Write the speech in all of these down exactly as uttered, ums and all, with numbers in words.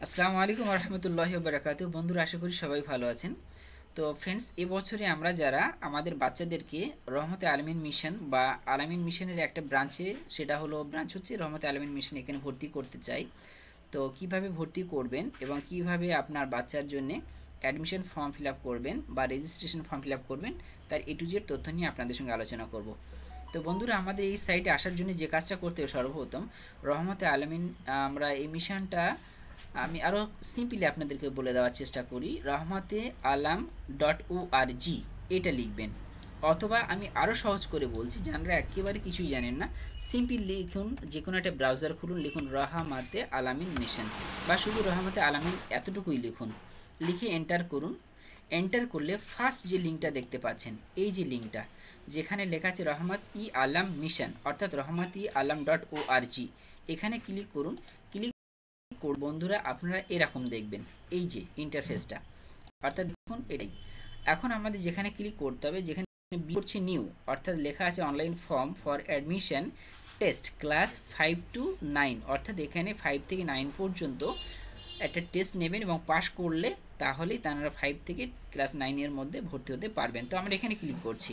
আসসালামু আলাইকুম রাহমাতুল্লাহি ওয়া বারাকাতুহু। বন্ধুরা, আশা করি সবাই ভালো আছেন। তো ফ্রেন্ডস, এবছরে আমরা যারা আমাদের বাচ্চাদেরকে রহমতে আলামিন মিশন বা আলামিন মিশনের একটা ব্রাঞ্চে, সেটা হলো ব্রাঞ্চ হচ্ছে রহমতে আলামিন মিশন, এখানে ভর্তি করতে চাই। তো কিভাবে ভর্তি করবেন এবং কিভাবে আপনার বাচ্চার জন্য অ্যাডমিশন ফর্ম ফিল আপ করবেন বা রেজিস্ট্রেশন ফর্ম ফিল আপ করবেন, তার এ টু জেড তথ্য নিয়ে আপনাদের সঙ্গে আলোচনা করব। তো বন্ধুরা, আমাদের এই সাইটে আসার জন্য যে কাজটা করতে হবে, সর্বপ্রথম রহমতে আলামিন, আমরা এই মিশনটা আমি আরও সিম্পলি আপনাদেরকে বলে দেওয়ার চেষ্টা করি। রাহমাতে আলাম ডট ও আর জি এটা লিখবেন, অথবা আমি আরও সহজ করে বলছি, যারা একেবারে কিছুই জানেন না, সিম্পল লিখুন, যে কোনো একটা ব্রাউজার খুলুন, লিখুন রাহামাতে আলামিন মিশন বা শুধু রাহমাতে আলামিন এতটুকুই লিখুন, লিখে এন্টার করুন। এন্টার করলে ফার্স্ট যে লিঙ্কটা দেখতে পাচ্ছেন, এই যে লিঙ্কটা যেখানে লেখা আছে রহমত ই আলাম মিশন, অর্থাৎ রহমত ই আলাম ডট ও আর জি, এখানে ক্লিক করুন। ক্লিক বন্ধুরা, আপনারা এরকম দেখবেন এই যে ইন্টারফেসটা, অর্থাৎ দেখুন এটাই। এখন আমাদের যেখানে ক্লিক করতে হবে, যেখানে করছি নিউ, অর্থাৎ লেখা আছে online form for admission test class five to nine, অর্থাৎ এখানে ফাইভ থেকে নাইন পর্যন্ত একটা টেস্ট নেবেন এবং পাস করলে তাহলেই তারা ফাইভ থেকে ক্লাস নাইনের মধ্যে ভর্তি হতে পারবেন। তো আমরা এখানে ক্লিক করছি।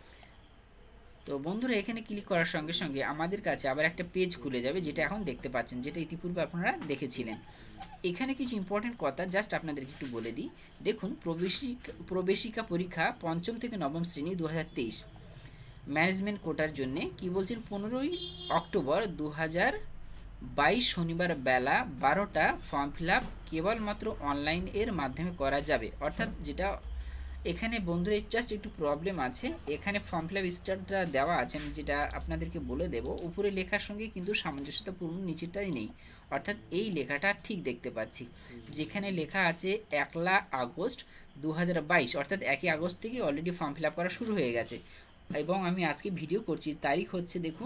তো বন্ধুরা, এখানে ক্লিক করার সঙ্গে সঙ্গে আমাদের কাছে আবার একটা পেজ খুলে যাবে, যেটা এখন দেখতে পাচ্ছেন, যেটা ইতিপূর্বে আপনারা দেখেছিলেন। এখানে কিছু ইম্পর্টেন্ট কথা জাস্ট আপনাদেরকে একটু বলে দিই। দেখুন, প্রবেশিকা প্রবেশিকা পরীক্ষা পঞ্চম থেকে নবম শ্রেণী দু হাজার তেইশ ম্যানেজমেন্ট কোটার জন্যে কী বলছেন, পনেরোই অক্টোবর দু হাজার বাইশ শনিবার বেলা বারোটা ফর্ম ফিল আপ কেবলমাত্র অনলাইন এর মাধ্যমে করা যাবে। অর্থাৎ যেটা এখানে বন্ধুরা জাস্ট একটু প্রবলেম আছে, এখানে ফর্ম ফিল আপ স্টার্টটা দেওয়া আছে, আমি যেটা আপনাদেরকে বলে দেব, উপরে লেখার সঙ্গে কিন্তু সামঞ্জস্যতাপূর্ণ নিচেটাই নেই। অর্থাৎ এই লেখাটা ঠিক দেখতে পাচ্ছি, যেখানে লেখা আছে একলা আগস্ট দু হাজার বাইশ, অর্থাৎ একই আগস্ট থেকে অলরেডি ফর্ম ফিল আপ করা শুরু হয়ে গেছে। এবং আমি আজকে ভিডিও করছি, তারিখ হচ্ছে দেখুন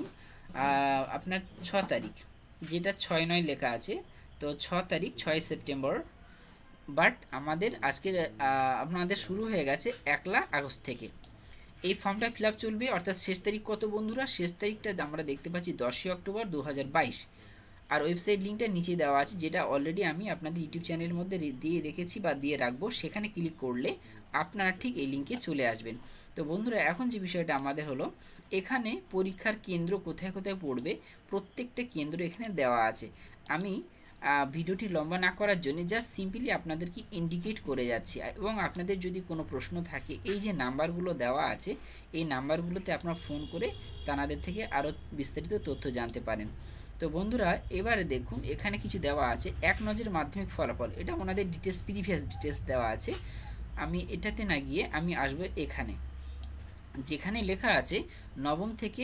আপনার ছ তারিখ, যেটা ছয় নয় লেখা আছে, তো ছ তারিখ ছয় সেপ্টেম্বর, বাট আমাদের আজকে আপনাদের শুরু হয়ে গেছে একলা আগস্ট থেকে। এই ফর্মটা ফিল আপ চলবে, অর্থাৎ শেষ তারিখ কত বন্ধুরা, শেষ তারিখটা আমরা দেখতে পাচ্ছি দশই অক্টোবর দু হাজার বাইশ। আর ওয়েবসাইট লিঙ্কটা নিচে দেওয়া আছে, যেটা অলরেডি আমি আপনাদের ইউটিউব চ্যানেলের মধ্যে দিয়ে রেখেছি বা দিয়ে রাখবো। সেখানে ক্লিক করলে আপনারা ঠিক এই লিঙ্কে চলে আসবেন। তো বন্ধুরা, এখন যে বিষয়টা আমাদের হলো, এখানে পরীক্ষার কেন্দ্র কোথায় কোথায় পড়বে প্রত্যেকটা কেন্দ্র এখানে দেওয়া আছে। আমি ভিডিওটি লম্বা না করার জন্য জাস্ট সিম্পলি আপনাদেরকে ইন্ডিকেট করে যাচ্ছি, এবং আপনাদের যদি কোনো প্রশ্ন থাকে, এই যে নাম্বারগুলো দেওয়া আছে, এই নাম্বারগুলোতে আপনারা ফোন করে তাদের থেকে আরও বিস্তারিত তথ্য জানতে পারেন। তো বন্ধুরা, এবারে দেখুন এখানে কিছু দেওয়া আছে, এক নজর মাধ্যমিক ফলাফল, এটা ওনাদের ডিটেলস, প্রিভিয়াস ডিটেলস দেওয়া আছে। আমি এটাতে না গিয়ে আমি আসবো এখানে, যেখানে লেখা আছে নবম থেকে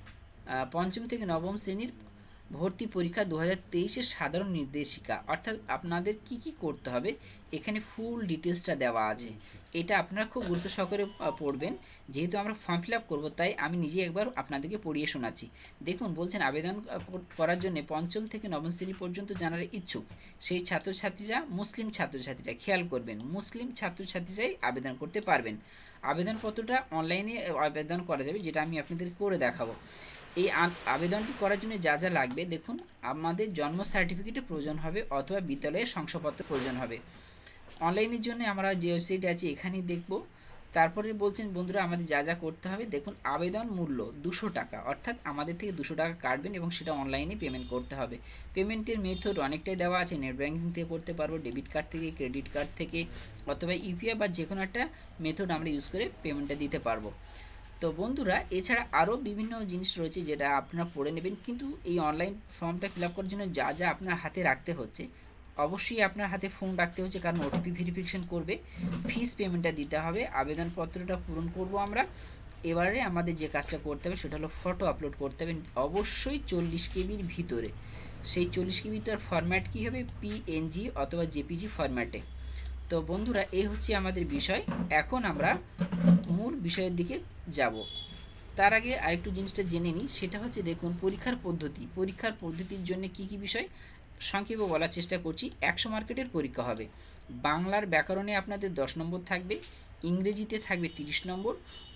পঞ্চম থেকে নবম শ্রেণীর ভর্তি পরীক্ষা দু হাজার তেইশের সাধারণ নির্দেশিকা, অর্থাৎ আপনাদের কি কি করতে হবে এখানে ফুল ডিটেলসটা দেওয়া আছে। এটা আপনারা খুব গুরুত্ব সহকারে পড়বেন, যেহেতু আমরা ফর্ম ফিল আপ করবো, তাই আমি নিজে একবার আপনাদেরকে পড়িয়ে শোনাচ্ছি। দেখুন, বলছেন আবেদন করার জন্য পঞ্চম থেকে নবম শ্রেণী পর্যন্ত জানার ইচ্ছুক সেই ছাত্রছাত্রীরা, মুসলিম ছাত্রছাত্রীরা, খেয়াল করবেন, মুসলিম ছাত্রছাত্রীরাই আবেদন করতে পারবেন। আবেদনপত্রটা অনলাইনে আবেদন করা যাবে, যেটা আমি আপনাদেরকে করে দেখাবো। এই আবেদনটি করার জন্য যা যা লাগবে, দেখুন, আমাদের জন্ম সার্টিফিকেটের প্রয়োজন হবে, অথবা বিদ্যালয়ের শংসাপত্র প্রয়োজন হবে। অনলাইনের জন্য আমরা যে ওয়েবসাইটে আছি এখানেই দেখব। তারপরে বলছেন বন্ধুরা, আমাদের যা যা করতে হবে, দেখুন, আবেদন মূল্য দুশো টাকা, অর্থাৎ আমাদের থেকে দুশো টাকা কাটবেন এবং সেটা অনলাইনে পেমেন্ট করতে হবে। পেমেন্টের মেথড অনেকটাই দেওয়া আছে, নেট ব্যাঙ্কিং থেকে করতে পারবো, ডেবিট কার্ড থেকে, ক্রেডিট কার্ড থেকে, অথবা ইউপিআই বা যে কোনো একটা মেথড আমরা ইউজ করে পেমেন্টটা দিতে পারবো। তো বন্ধুরা, এছাড়া আরও বিভিন্ন জিনিস রয়েছে যেটা আপনারা পড়ে নেবেন, কিন্তু এই অনলাইন ফর্মটা ফিল আপ করার জন্য যা যা আপনার হাতে রাখতে হচ্ছে, অবশ্যই আপনার হাতে ফোন রাখতে হচ্ছে, কারণ ওটিপি ভেরিফিকেশন করবে, ফিস পেমেন্টটা দিতে হবে, আবেদনপত্রটা পূরণ করব আমরা। এবারে আমাদের যে কাজটা করতে হবে সেটা হলো ফটো আপলোড করতে হবে, অবশ্যই চল্লিশ কেবির ভিতরে। সেই চল্লিশ কেবিটার ফরম্যাট কী হবে, পিএনজি অথবা জেপিজি ফরম্যাটে। তো বন্ধুরা, এই হচ্ছে আমাদের বিষয়। এখন আমরা মূল বিষয়ের দিকে যাব। তার আগে আরেকটু জিনিসটা জেনে নিই, সেটা হচ্ছে দেখুন পরীক্ষার পদ্ধতি। পরীক্ষার পদ্ধতির জন্য কি কি বিষয় সংক্ষেপে বলার চেষ্টা করছি। একশো মার্কেটের পরীক্ষা হবে। বাংলার ব্যাকরণে আপনাদের দশ নম্বর থাকবে, ইংরেজিতে থাকবে তিরিশ নম্বর,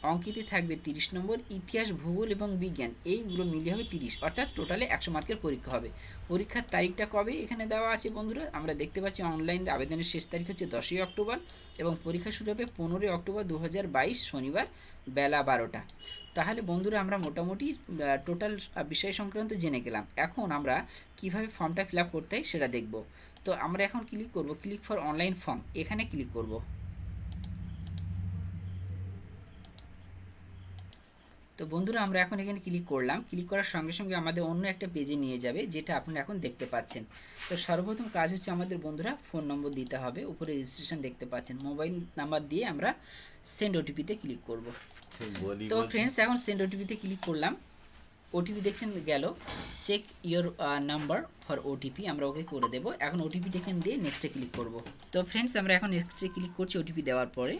অঙ্কিতে থাকবে তিরিশ নম্বর, ইতিহাস, ভূগোল এবং বিজ্ঞান এইগুলো মিলিয়ে হবে তিরিশ, অর্থাৎ টোটালে একশো মার্কের পরীক্ষা হবে। পরীক্ষার তারিখটা কবে এখানে দেওয়া আছে বন্ধুরা, আমরা দেখতে পাচ্ছি অনলাইন আবেদনের শেষ তারিখ হচ্ছে দশই অক্টোবর এবং পরীক্ষা শুরু হবে পনেরোই অক্টোবর দু হাজার বাইশ শনিবার বেলা বারোটা। তাহলে বন্ধুরা আমরা মোটামুটি টোটাল বিষয় সংক্রান্ত জেনে গেলাম। এখন আমরা কিভাবে ফর্মটা ফিল আপ করতে হয় সেটা দেখব। তো আমরা এখন ক্লিক করব ক্লিক ফর অনলাইন ফর্ম, এখানে ক্লিক করব। তো বন্ধুরা আমরা এখন এখানে ক্লিক করলাম, ক্লিক করার সঙ্গে সঙ্গে আমাদের অন্য একটা পেজে নিয়ে যাবে, যেটা আপনারা এখন দেখতে পাচ্ছেন। তো সর্বপ্রথম কাজ হচ্ছে আমাদের বন্ধুরা ফোন নম্বর দিতে হবে, উপরে রেজিস্ট্রেশন দেখতে পাচ্ছেন, মোবাইল নাম্বার দিয়ে আমরা সেন্ড ওটিপিতে ক্লিক করব। তো ফ্রেন্ডস এখন সেন্ড ওটিপিতে ক্লিক করলাম, ওটিপি দেখছেন গেল, check your number for OTP, আমরা ওকে করে দেবো। এখন ওটিপিটা এখানে দিয়ে নেক্সটে ক্লিক করব। তো ফ্রেন্ডস আমরা এখন নেক্সটে ক্লিক করছি ওটিপি দেওয়ার পরে।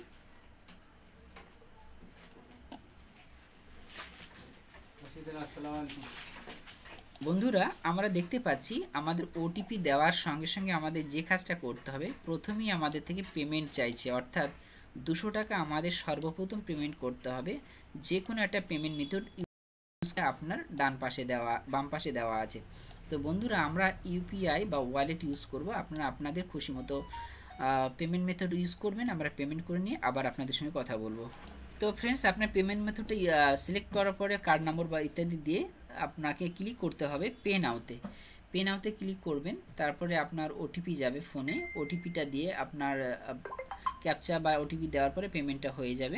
বন্ধুরা আমরা দেখতে পাচ্ছি আমাদের ওটিপি দেওয়ার সঙ্গে সঙ্গে আমাদের যে কাজটা করতে হবে, প্রথমেই আমাদের থেকে পেমেন্ট চাইছে, অর্থাৎ দুশো টাকা আমাদের সর্বপ্রথম পেমেন্ট করতে হবে। যে কোনো একটা পেমেন্ট মেথড আপনার ডান পাশে দেওয়া বাম পাশে দেওয়া আছে। তো বন্ধুরা আমরা ইউপিআই বা ওয়ালেট ইউজ করব, আপনারা আপনাদের খুশি মতো পেমেন্ট মেথড ইউজ করবেন। আমরা পেমেন্ট করে নিয়ে আবার আপনাদের সঙ্গে কথা বলবো। তো ফ্রেন্ডস আপনার পেমেন্ট মেথডটা সিলেক্ট করার পরে কার্ড নম্বর বা ইত্যাদি দিয়ে আপনাকে ক্লিক করতে হবে পে নাওতে। পে নাওতে ক্লিক করবেন, তারপরে আপনার ওটিপি যাবে ফোনে, ওটিপিটা দিয়ে আপনার ক্যাপচা বা ওটিপি দেওয়ার পরে পেমেন্টটা হয়ে যাবে।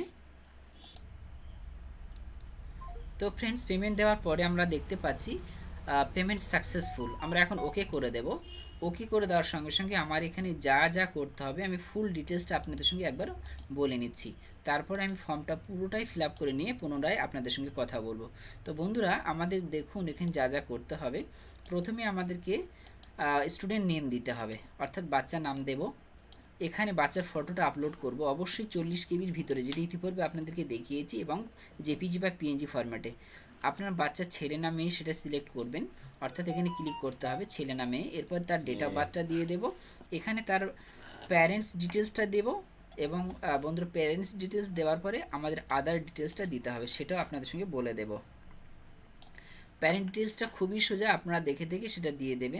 তো ফ্রেন্ডস পেমেন্ট দেওয়ার পরে আমরা দেখতে পাচ্ছি পেমেন্ট সাকসেসফুল, আমরা এখন ওকে করে দেব। ওকে করে দেওয়ার সঙ্গে সঙ্গে আমার এখানে যা যা করতে হবে আমি ফুল ডিটেলসটা আপনাদের সঙ্গে একবার বলে নিচ্ছি, তারপরে আমি ফর্মটা পুরোটাই ফিল আপ করে নিয়ে পুনরায় আপনাদের সঙ্গে কথা বলবো। তো বন্ধুরা আমাদের দেখুন এখানে যা যা করতে হবে, প্রথমে আমাদেরকে স্টুডেন্ট নেম দিতে হবে, অর্থাৎ বাচ্চার নাম দেব। এখানে বাচ্চার ফটোটা আপলোড করব, অবশ্যই চল্লিশ কেবির ভিতরে, যেটি ইতিপূর্বে আপনাদেরকে দেখিয়েছি, এবং জেপিজি বা পিএনজি ফরম্যাটে। আপনার বাচ্চার ছেলে না মেয়ে সেটা সিলেক্ট করবেন, অর্থাৎ এখানে ক্লিক করতে হবে ছেলে না মেয়ে। এরপর তার ডেট অফ বার্থটা দিয়ে দেব, এখানে তার প্যারেন্টস ডিটেলসটা দেব, এবং বন্ধুরা প্যারেন্টস ডিটেলস দেওয়ার পরে আমাদের আদার ডিটেলসটা দিতে হবে, সেটাও আপনাদের সঙ্গে বলে দেব। প্যারেন্ট ডিটেলসটা খুবই সোজা, আপনারা দেখে দেখে সেটা দিয়ে দেবেন।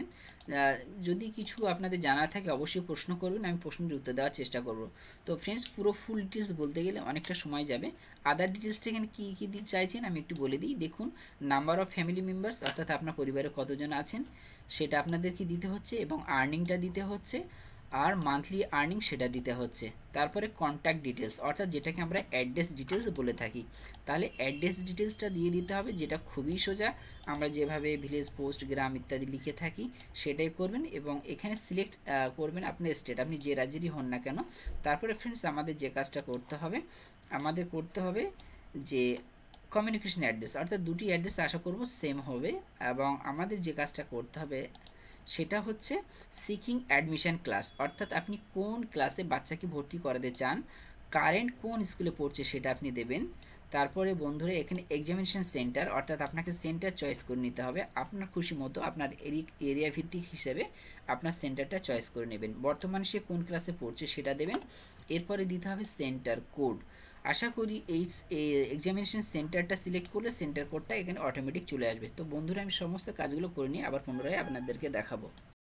যদি কিছু আপনাদের জানা থাকে অবশ্যই প্রশ্ন করবেন, আমি প্রশ্নের উত্তর দেওয়ার চেষ্টা করব। তো ফ্রেন্ডস পুরো ফুল ডিটেলস বলতে গেলে অনেকটা সময় যাবে। আদার ডিটেলসটা এখানে কী কী দিতে চাইছেন আমি একটু বলে দিই। দেখুন নাম্বার অফ ফ্যামিলি মেম্বার্স, অর্থাৎ আপনার পরিবারে কতজন আছেন সেটা আপনাদেরকে দিতে হচ্ছে, এবং আর্নিংটা দিতে হচ্ছে, আর মান্থলি আর্নিং সেটা দিতে হচ্ছে। তারপরে কন্ট্যাক্ট ডিটেলস, অর্থাৎ যেটাকে আমরা অ্যাড্রেস ডিটেলস বলে থাকি, তাহলে অ্যাড্রেস ডিটেলসটা দিয়ে দিতে হবে, যেটা খুবই সোজা, আমরা যেভাবে ভিলেজ, পোস্ট, গ্রাম ইত্যাদি লিখে থাকি সেটাই করবেন, এবং এখানে সিলেক্ট করবেন আপনার স্টেট, আপনি যে রাজ্যেরই হন না কেন। তারপরে ফ্রেন্ডস আমাদের যে কাজটা করতে হবে, আমাদের করতে হবে যে কমিউনিকেশন অ্যাড্রেস, অর্থাৎ দুটি অ্যাড্রেস আশা করব সেম হবে, এবং আমাদের যে কাজটা করতে হবে সেটা হচ্ছে সিকিং অ্যাডমিশন ক্লাস, অর্থাৎ আপনি কোন ক্লাসে বাচ্চাকে ভর্তি করাতে চান, কারেন্ট কোন স্কুলে পড়ছে সেটা আপনি দেবেন। তারপরে বন্ধুরা এখানে এক্সামিনেশন সেন্টার, অর্থাৎ আপনাকে সেন্টার চয়েস করে নিতে হবে, আপনার খুশি মতো আপনার এরিয়া ভিত্তিক হিসেবে আপনার সেন্টারটা চয়েস করে নেবেন। বর্তমানে সে কোন ক্লাসে পড়ছে সেটা দেবেন। এরপরে দিতে হবে সেন্টার কোড, আশা করি এই এক্সামিনেশন সেন্টারটা সিলেক্ট করলে সেন্টার কোডটা এখানে অটোমেটিক চলে আসবে। তো বন্ধুরা আমি সমস্ত কাজগুলো করে নিয়ে আবার পুনরায় আপনাদেরকে দেখাবো।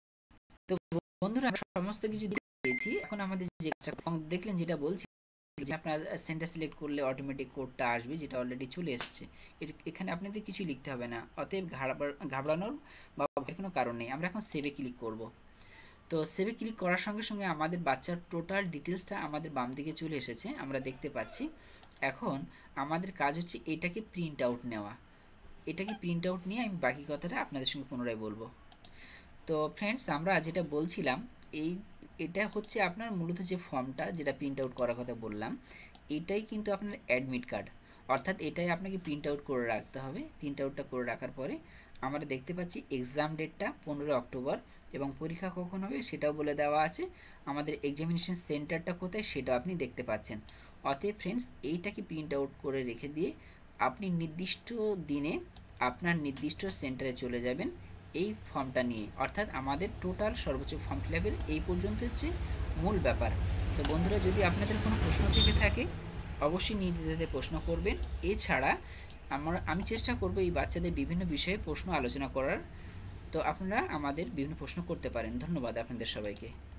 তো বন্ধুরা আমরা সমস্ত কিছু দিয়েছি, এখন আমাদের যে দেখলেন যেটা বলছি, আপনার সেন্টার সিলেক্ট করলে অটোমেটিক কোডটা আসবে, যেটা অলরেডি চলে এসছে। এখানে আপনাদের কিছু লিখতে হবে না, অতএব ঘাবড়ানোর বা কোনো কারণ নেই। আমরা এখন সেভে ক্লিক করব। তো সেভে ক্লিক করার সঙ্গে সঙ্গে আমাদের বাচ্চার টোটাল ডিটেলসটা আমাদের বাম দিকে চলে এসেছে, আমরা দেখতে পাচ্ছি। এখন আমাদের কাজ হচ্ছে এটাকে প্রিন্ট আউট নেওয়া, এটাকে প্রিন্ট আউট নিয়ে আমি বাকি কথাটা আপনাদের সঙ্গে পুনরায় বলবো। তো ফ্রেন্ডস আমরা যেটা বলছিলাম, এই এটা হচ্ছে আপনার মূলত যে ফর্মটা যেটা প্রিন্ট আউট করার কথা বললাম, এটাই কিন্তু আপনার অ্যাডমিট কার্ড, অর্থাৎ এটাই আপনাকে প্রিন্ট আউট করে রাখতে হবে। প্রিন্ট আউটটা করে রাখার পরে আমরা দেখতে পাচ্ছি এক্সাম ডেটটা পনেরোই অক্টোবর, এবং পরীক্ষা কখন হবে সেটাও বলে দেওয়া আছে, আমাদের এক্সামিনেশন সেন্টারটা কোথায় সেটাও আপনি দেখতে পাচ্ছেন। অতএব ফ্রেন্ডস এইটাকে প্রিন্ট আউট করে রেখে দিয়ে আপনি নির্দিষ্ট দিনে আপনার নির্দিষ্ট সেন্টারে চলে যাবেন এই ফর্মটা নিয়ে, অর্থাৎ আমাদের টোটাল সর্বোচ্চ ফর্ম ফিল আপের এই পর্যন্ত হচ্ছে মূল ব্যাপার। তো বন্ধুরা যদি আপনাদের কোনো প্রশ্ন থেকে থাকে অবশ্যই নির্দ্বিধায় প্রশ্ন করবেন। এছাড়া আমরা আমি চেষ্টা করব এই বাচ্চাদের বিভিন্ন বিষয়ে প্রশ্ন আলোচনা করার। তো আপনারা আমাদের বিভিন্ন প্রশ্ন করতে পারেন। ধন্যবাদ আপনাদের সবাইকে।